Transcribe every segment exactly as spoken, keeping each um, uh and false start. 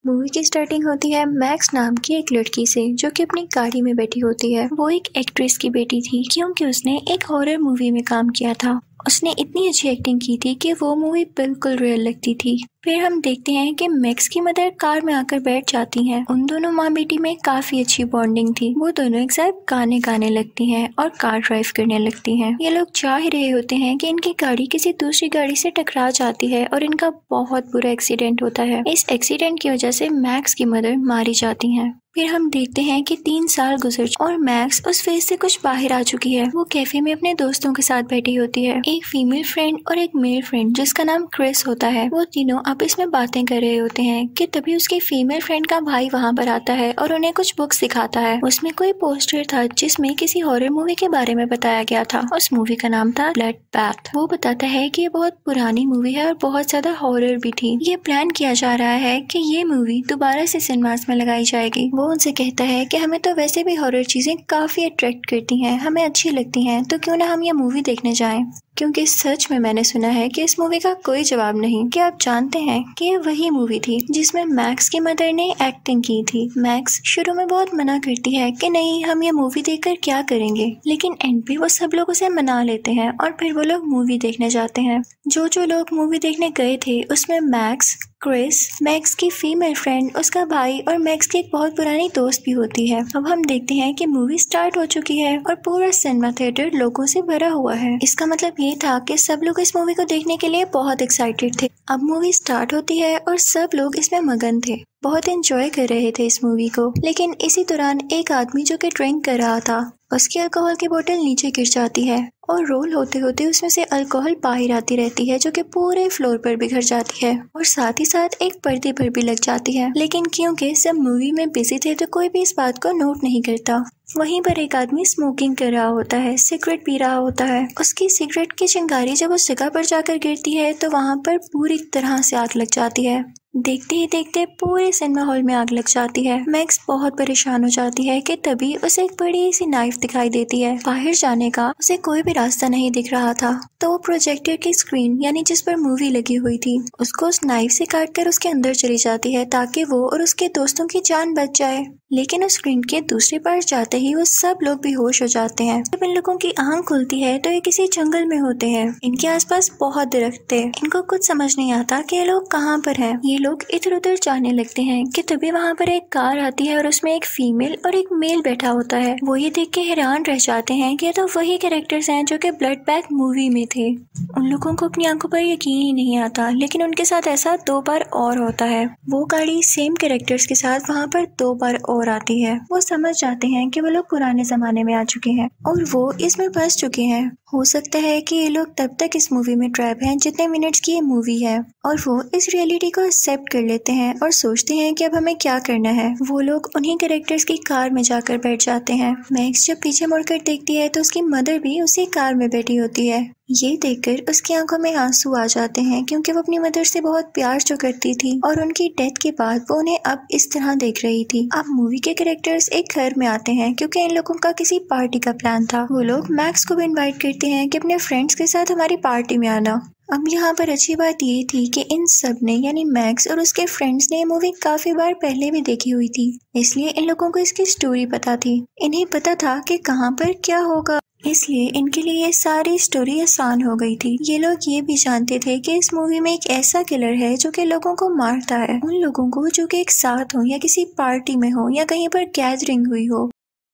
Movie की starting होती है मैक्स नाम की एक लड़की से जो कि अपनी गाड़ी में बैठी होती है। वो एक एक्ट्रेस की बेटी थी क्योंकि उसने एक हॉरर मूवी में काम किया था। उसने इतनी अच्छी एक्टिंग की थी कि वो मूवी बिल्कुल रियल लगती थी। फिर हम देखते हैं कि मैक्स की मदर कार में आकर बैठ जाती हैं। उन दोनों माँ बेटी में काफी अच्छी बॉन्डिंग थी। वो दोनों एक साथ गाने गाने लगती हैं और कार ड्राइव करने लगती हैं। ये लोग चाह ही रहे होते हैं कि इनकी गाड़ी किसी दूसरी गाड़ी से टकरा जाती है और इनका बहुत बुरा एक्सीडेंट होता है। इस एक्सीडेंट की वजह से मैक्स की मदर मारी जाती हैं। फिर हम देखते हैं कि तीन साल गुजर और मैक्स उस फेज से कुछ बाहर आ चुकी है। वो कैफे में अपने दोस्तों के साथ बैठी होती है। एक फीमेल फ्रेंड और एक मेल फ्रेंड जिसका नाम क्रिस होता है। वो तीनों आपस में बातें कर रहे होते हैं कि तभी उसकी फीमेल फ्रेंड का भाई वहाँ पर आता है और उन्हें कुछ बुक्स दिखाता है। उसमें कोई पोस्टर था जिसमें किसी हॉरर मूवी के बारे में बताया गया था। उस मूवी का नाम था ब्लडबैथ। वो बताता है कि ये बहुत पुरानी मूवी है और बहुत ज्यादा हॉरर भी थी। ये प्लान किया जा रहा है कि ये मूवी दोबारा से सिनेमास में लगाई जाएगी। वो उनसे कहता है कि हमें तो वैसे भी हॉरर चीजें काफी अट्रैक्ट करती हैं, हमें अच्छी लगती हैं, तो क्यों ना हम ये मूवी देखने जाएं। क्योंकि सच में मैंने सुना है कि इस मूवी का कोई जवाब नहीं। कि आप जानते हैं कि ये वही मूवी थी जिसमें मैक्स की मदर ने एक्टिंग की थी। मैक्स शुरू में बहुत मना करती है कि नहीं, हम ये मूवी देखकर क्या करेंगे, लेकिन एंड पे वो सब लोग उसे मना लेते हैं और फिर वो लोग मूवी देखने जाते हैं। जो जो लोग मूवी देखने गए थे उसमें मैक्स, क्रिस, मैक्स की फीमेल फ्रेंड, उसका भाई और मैक्स की एक बहुत पुरानी दोस्त भी होती है। अब हम देखते हैं कि मूवी स्टार्ट हो चुकी है और पूरा सिनेमा थिएटर लोगों से भरा हुआ है। इसका मतलब ये था कि सब लोग इस मूवी को देखने के लिए बहुत एक्साइटेड थे। अब मूवी स्टार्ट होती है और सब लोग इसमें मगन थे, बहुत एंजॉय कर रहे थे इस मूवी को। लेकिन इसी दौरान एक आदमी जो कि ड्रिंक कर रहा था, उसकी अल्कोहल की बोतल नीचे गिर जाती है और रोल होते होते उसमें से अल्कोहल बाहर आती रहती है जो कि पूरे फ्लोर पर बिखर जाती है और साथ ही साथ एक पर्दे पर भी लग जाती है। लेकिन क्योंकि सब मूवी में बिजी थे तो कोई भी इस बात को नोट नहीं करता। वहीं पर एक आदमी स्मोकिंग कर रहा होता है, सिगरेट पी रहा होता है। उसकी सिगरेट की चिंगारी जब उस जगह पर जाकर गिरती है तो वहाँ पर पूरी तरह से आग लग जाती है। देखते ही देखते पूरे सिनेमा हॉल में आग लग जाती है। मैक्स बहुत परेशान हो जाती है कि तभी उसे एक बड़ी सी नाइफ दिखाई देती है। बाहर जाने का उसे कोई भी रास्ता नहीं दिख रहा था, तो वो प्रोजेक्टर की स्क्रीन यानी जिस पर मूवी लगी हुई थी उसको उस नाइफ से काट कर उसके अंदर चली जाती है ताकि वो और उसके दोस्तों की जान बच जाए। लेकिन उस स्क्रीन के दूसरे पार जाते ही वो सब लोग बेहोश हो जाते हैं। जब इन लोगों की आंख खुलती है तो ये किसी जंगल में होते हैं। इनके आसपास बहुत दरख्त थे। इनको कुछ समझ नहीं आता कि ये लोग कहाँ पर हैं। ये लोग इधर उधर जाने लगते हैं कि तभी वहाँ पर एक कार आती है और उसमें एक फीमेल और एक मेल बैठा होता है। वो ये देख के हैरान रह जाते हैं कि ये तो वही कैरेक्टर्स हैं जो कि ब्लडबैथ मूवी में थे। उन लोगों को अपनी आंखों पर यकीन ही नहीं आता, लेकिन उनके साथ ऐसा दो बार और होता है। वो गाड़ी सेम कैरेक्टर्स के साथ वहाँ पर दो बार और आती है। वो समझ जाते हैं कि वो लोग पुराने जमाने में आ चुके हैं और वो इसमें फंस चुके हैं। हो सकता है कि ये लोग तब तक इस मूवी में ट्रैप हैं जितने मिनट्स की ये मूवी है, और वो इस रियलिटी को एक्सेप्ट कर लेते हैं और सोचते हैं कि अब हमें क्या करना है। वो लोग उन्हीं कैरेक्टर्स की कार में जाकर बैठ जाते हैं। मैक्स जब पीछे मुड़कर देखती है तो उसकी मदर भी उसी कार में बैठी होती है। ये देखकर उसकी आंखों में आंसू आ जाते हैं क्योंकि वो अपनी मदर से बहुत प्यार जो करती थी और उनकी डेथ के बाद वो उन्हें अब इस तरह देख रही थी। अब मूवी के कैरेक्टर्स एक घर में आते हैं क्योंकि इन लोगों का किसी पार्टी का प्लान था। वो लोग मैक्स को भी इनवाइट करते हैं कि अपने फ्रेंड्स के साथ हमारी पार्टी में आना। अब यहाँ पर अच्छी बात ये थी कि इन सब ने यानी मैक्स और उसके फ्रेंड्स ने ये मूवी काफी बार पहले भी देखी हुई थी, इसलिए इन लोगों को इसकी स्टोरी पता थी। इन्हें पता था कि कहाँ पर क्या होगा, इसलिए इनके लिए ये सारी स्टोरी आसान हो गई थी। ये लोग ये भी जानते थे कि इस मूवी में एक ऐसा किलर है जो कि लोगों को मारता है, उन लोगों को जो कि एक साथ हो या किसी पार्टी में हो या कहीं पर गैदरिंग हुई हो।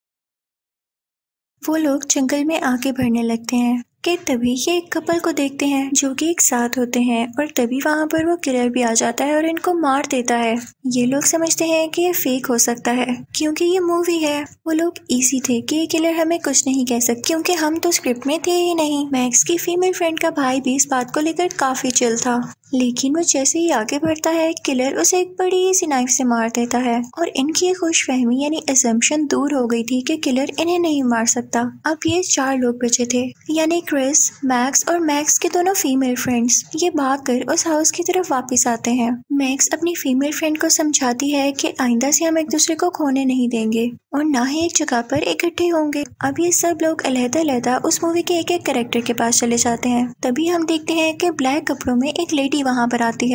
वो लोग जंगल में आगे बढ़ने लगते हैं कि तभी ये एक कपल को देखते हैं जो कि एक साथ होते हैं और तभी वहाँ पर वो किलर भी आ जाता है और इनको मार देता है। ये लोग समझते हैं कि ये फेक हो सकता है क्योंकि ये मूवी है। वो लोग इसी थे कि ये किलर हमें कुछ नहीं कह सकते क्योंकि हम तो स्क्रिप्ट में थे ही नहीं। मैक्स की फीमेल फ्रेंड का भाई भी इस बात को लेकर काफी चिल था, लेकिन वो जैसे ही आगे बढ़ता है किलर उसे एक बड़ी सी नाइफ से मार देता है और इनकी खुशफहमी यानी असम्पशन दूर हो गई थी कि किलर इन्हें नहीं मार सकता। अब ये चार लोग बचे थे यानी क्रिस, मैक्स और मैक्स के दोनों फीमेल फ्रेंड्स। ये भागकर उस हाउस की तरफ वापस आते हैं। मैक्स अपनी फीमेल फ्रेंड को समझाती है कि आइंदा से हम एक दूसरे को खोने नहीं देंगे और ना ही एक जगह पर इकट्ठे होंगे। अब ये सब लोग अलग-अलग उस मूवी के एक एक कैरेक्टर के पास चले जाते हैं। तभी हम देखते हैं कि ब्लैक कपड़ों में एक लेडी वहाँ पर आती है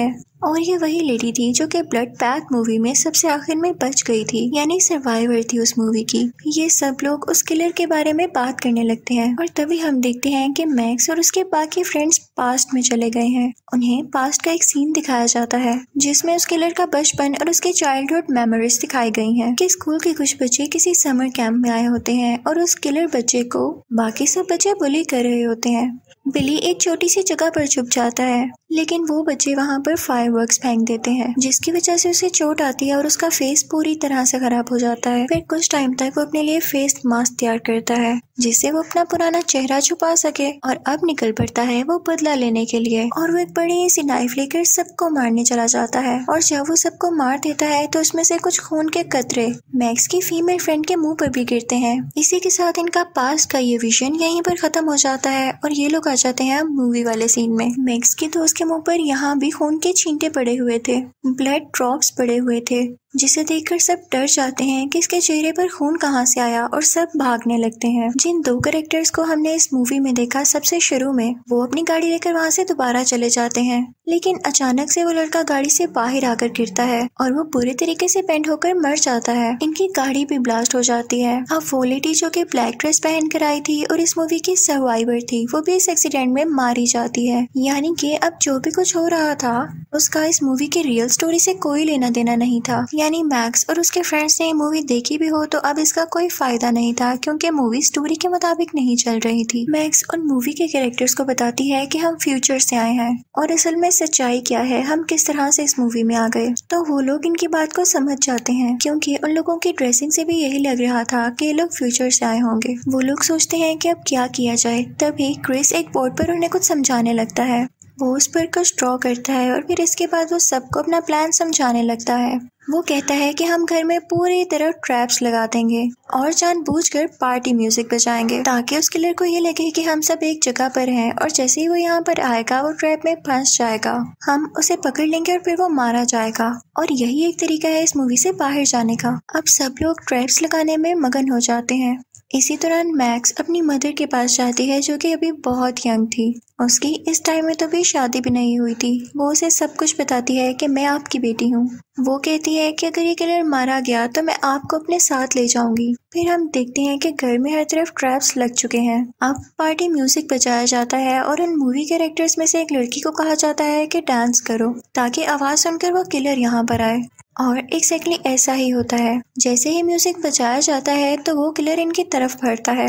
और ये वही लेडी थी जो कि ब्लडबैथ मूवी में सबसे आखिर में बच गई थी, यानी सर्वाइवर थी उस मूवी की। ये सब लोग उस किलर के बारे में बात करने लगते हैं और तभी हम देखते हैं कि मैक्स और उसके बाकी फ्रेंड्स पास्ट में चले गए हैं। उन्हें पास्ट का एक सीन दिखाया जाता है जिसमें उस किलर का बचपन और उसके चाइल्डहुड मेमोरीज दिखाई गई हैं कि स्कूल के कुछ बच्चे किसी समर कैंप में आए होते हैं और उस किलर बच्चे को बाकी सब बच्चे बुली कर रहे होते हैं। बिली एक छोटी सी जगह पर छुप जाता है, लेकिन वो बच्चे वहाँ पर फायरवर्क्स फेंक देते हैं जिसकी वजह से उसे चोट आती है और उसका फेस पूरी तरह से खराब हो जाता है। फिर कुछ टाइम तक वो अपने लिए फेस मास्क तैयार करता है जिससे वो अपना पुराना चेहरा छुपा सके और अब निकल पड़ता है वो बदला लेने के लिए। और वो एक बड़ी सी नाइफ लेकर सबको मारने चला जाता है और जब वो सबको मार देता है तो उसमें से कुछ खून के कतरे मैक्स की फीमेल फ्रेंड के मुंह पर भी गिरते हैं। इसी के साथ इनका पास्ट का ये विजन यहीं पर खत्म हो जाता है और ये लोग आ जाते हैं मूवी वाले सीन में। मैक्स के दोस्त के मुंह पर यहाँ भी खून के छींटे पड़े हुए थे, ब्लड ड्रॉप्स पड़े हुए थे, जिसे देखकर सब डर जाते हैं कि इसके चेहरे पर खून कहाँ से आया और सब भागने लगते हैं। जिन दो कैरेक्टर्स को हमने इस मूवी में देखा सबसे शुरू में, वो अपनी गाड़ी लेकर वहाँ से दोबारा चले जाते हैं, लेकिन अचानक से वो लड़का गाड़ी से बाहर आकर गिरता है और वो पूरे तरीके से बेंड होकर मर जाता है। इनकी गाड़ी भी ब्लास्ट हो जाती है। अब वो लेडी जो कि ब्लैक ड्रेस पहन कर आई थी और इस मूवी की सर्वाइवर थी, वो भी इस एक्सीडेंट में मारी जाती है। यानी कि अब जो भी कुछ हो रहा था उसका इस मूवी की रियल स्टोरी से कोई लेना देना नहीं था। यानी मैक्स और उसके फ्रेंड्स ने मूवी देखी भी हो तो अब इसका कोई फायदा नहीं था क्योंकि मूवी स्टोरी के मुताबिक नहीं चल रही थी। मैक्स उन मूवी के कैरेक्टर्स को बताती है कि हम फ्यूचर से आए हैं और असल में सच्चाई क्या है, हम किस तरह से इस मूवी में आ गए। तो वो लोग इनकी बात को समझ जाते हैं क्योंकि उन लोगों की ड्रेसिंग से भी यही लग रहा था कि ये लोग फ्यूचर से आए होंगे। वो लोग सोचते हैं कि अब क्या किया जाए। तभी क्रिस एक बोर्ड पर उन्हें कुछ समझाने लगता है। वो उस पर कुछ ड्रॉ करता है और फिर इसके बाद वो सबको अपना प्लान समझाने लगता है। वो कहता है कि हम घर में पूरी तरह ट्रैप्स लगा देंगे और जानबूझकर पार्टी म्यूजिक बजाएंगे ताकि उस किलर को ये लगे कि हम सब एक जगह पर हैं और जैसे ही वो यहाँ पर आएगा वो ट्रैप में फंस जाएगा, हम उसे पकड़ लेंगे और फिर वो मारा जाएगा। और यही एक तरीका है इस मूवी से बाहर जाने का। अब सब लोग ट्रैप्स लगाने में मगन हो जाते हैं। इसी दौरान मैक्स अपनी मदर के पास जाती है जो कि अभी बहुत यंग थी। उसकी इस टाइम में तो भी शादी भी नहीं हुई थी। वो उसे सब कुछ बताती है कि मैं आपकी बेटी हूँ। वो कहती है कि अगर ये किलर मारा गया तो मैं आपको अपने साथ ले जाऊंगी। फिर हम देखते हैं कि घर में हर तरफ ट्रैप्स लग चुके हैं। अब पार्टी म्यूजिक बजाया जाता है और उन मूवी कैरेक्टर्स में से एक लड़की को कहा जाता है कि डांस करो ताकि आवाज सुनकर वो किलर यहाँ पर आए। और एक्जैक्टली ऐसा ही होता है। जैसे ही म्यूजिक बजाया जाता है तो वो किलर इनकी तरफ बढ़ता है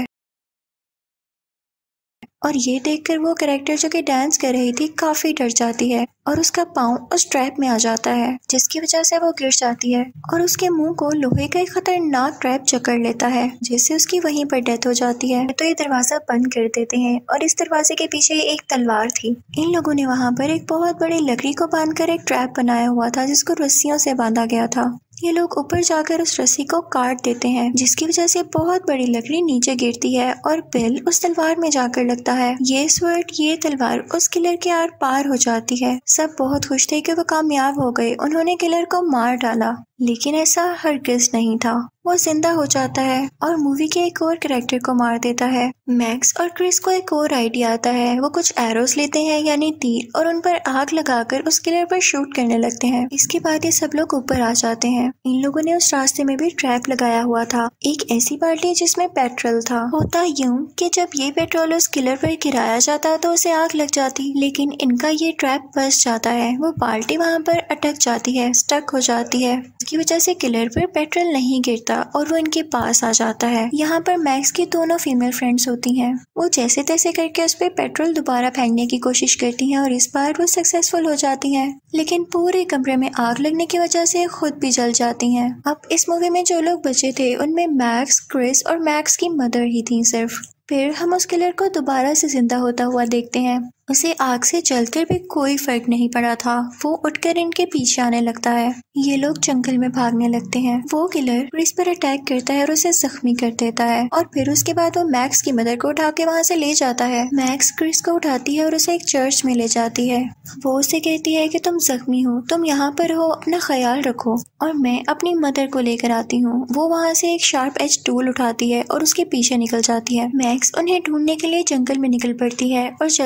और ये देखकर वो कैरेक्टर जो कि डांस कर रही थी काफी डर जाती है और उसका पाँव उस ट्रैप में आ जाता है जिसकी वजह से वो गिर जाती है और उसके मुंह को लोहे का एक खतरनाक ट्रैप जकड़ लेता है जिससे उसकी वहीं पर डेथ हो जाती है। तो ये दरवाजा बंद कर देते हैं और इस दरवाजे के पीछे एक तलवार थी। इन लोगों ने वहाँ पर एक बहुत बड़ी लकड़ी को बांधकर एक ट्रैप बनाया हुआ था जिसको रस्सियों से बांधा गया था। ये लोग ऊपर जाकर उस रस्सी को काट देते हैं जिसकी वजह से बहुत बड़ी लकड़ी नीचे गिरती है और बिल उस तलवार में जाकर लगता है। ये स्वर्ड, ये तलवार उस किलर के आर पार हो जाती है। सब बहुत खुश थे कि वो कामयाब हो गए, उन्होंने किलर को मार डाला, लेकिन ऐसा हरगिज नहीं था। वो जिंदा हो जाता है और मूवी के एक और कैरेक्टर को मार देता है। मैक्स और क्रिस को एक और आइडिया आता है। वो कुछ एरोस लेते हैं यानी तीर और उन पर आग लगाकर उस किलर पर शूट करने लगते हैं। इसके बाद ये सब लोग ऊपर आ जाते हैं। इन लोगों ने उस रास्ते में भी ट्रैप लगाया हुआ था, एक ऐसी बाल्टी जिसमें पेट्रोल था। होता यूं कि जब ये पेट्रोल उस किलर पर गिराया जाता तो उसे आग लग जाती, लेकिन इनका ये ट्रैप फंस जाता है। वो बाल्टी वहाँ पर अटक जाती है, स्टक हो जाती है, इसकी वजह से किलर पर पेट्रोल नहीं गिरता और वो इनके पास आ जाता है। यहाँ पर मैक्स की दोनों फीमेल फ्रेंड्स होती हैं। वो जैसे तैसे करके उस पर पेट्रोल दोबारा फेंकने की कोशिश करती हैं और इस बार वो सक्सेसफुल हो जाती हैं, लेकिन पूरे कमरे में आग लगने की वजह से खुद भी जल जाती हैं। अब इस मूवी में जो लोग बचे थे उनमें मैक्स, क्रिस और मैक्स की मदर ही थी सिर्फ। फिर हम उस किलर को दोबारा से जिंदा होता हुआ देखते हैं। उसे आग से जलकर भी कोई फर्क नहीं पड़ा था। वो उठकर इनके पीछे आने लगता है। ये लोग जंगल में भागने लगते हैं। वो किलर क्रिस पर अटैक करता है और उसे जख्मी कर देता है और फिर उसके बाद वो मैक्स की मदर को उठा के वहाँ से ले जाता है। मैक्स क्रिस को उठाती है और उसे एक चर्च में ले जाती है। वो उसे कहती है कि तुम जख्मी हो, तुम यहाँ पर हो, अपना ख्याल रखो और मैं अपनी मदर को लेकर आती हूँ। वो वहाँ से एक शार्प एज टूल उठाती है और उसके पीछे निकल जाती है। मैक्स उन्हें ढूंढने के लिए जंगल में निकल पड़ती है और जल्दी वो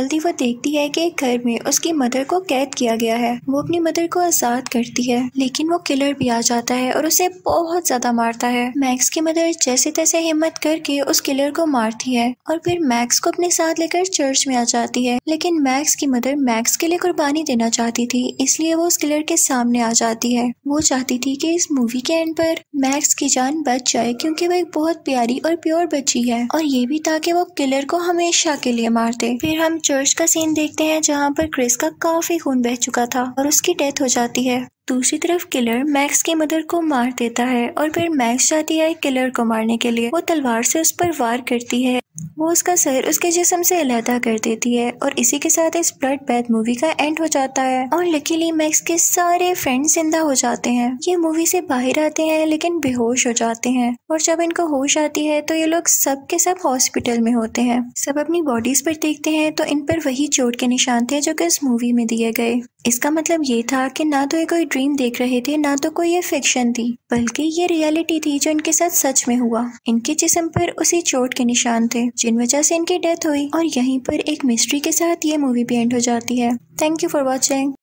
देखती है कि एक घर में उसकी मदर को कैद किया गया है। वो अपनी मदर को आजाद करती है, लेकिन वो किलर भी आ जाता है और उसे बहुत ज्यादा मारता है। मैक्स की मदर जैसे तैसे हिम्मत करके उस किलर को मारती है और फिर मैक्स को अपने साथ लेकर चर्च में आ जाती है। लेकिन मैक्स की मदर मैक्स के लिए कुर्बानी देना चाहती थी, इसलिए वो उस किलर के सामने आ जाती है। वो चाहती थी कि इस मूवी के एंड पर मैक्स की जान बच जाए, क्योंकि वो एक बहुत प्यारी और प्योर बच्ची है, और ये भी ताकि वो किलर को हमेशा के लिए मार दे। फिर हम चर्च का सीन देखते हैं जहाँ पर क्रिस का काफी खून बह चुका था और उसकी डेथ हो जाती है। दूसरी तरफ किलर मैक्स की मदर को मार देता है और फिर मैक्स जाती है किलर को मारने के लिए। वो तलवार से उस पर वार करती है, वो उसका सर उसके जिस्म से अलहदा कर देती है और इसी के साथ इस ब्लड बैथ मूवी का एंड हो जाता है। और लकीली मैक्स के सारे फ्रेंड्स जिंदा हो जाते हैं। ये मूवी से बाहर आते हैं लेकिन बेहोश हो जाते हैं, और जब इनको होश आती है तो ये लोग सब के सब हॉस्पिटल में होते हैं। सब अपनी बॉडीज पर देखते हैं तो इन पर वही चोट के निशान थे जो कि इस मूवी में दिए गए। इसका मतलब ये था कि ना तो ये कोई ड्रीम देख रहे थे, ना तो कोई ये फिक्शन थी, बल्कि ये रियलिटी थी जो इनके साथ सच में हुआ। इनके जिस्म पर उसी चोट के निशान थे जिन वजह से इनकी डेथ हुई। और यहीं पर एक मिस्ट्री के साथ ये मूवी भी एंड हो जाती है। Thank you for watching.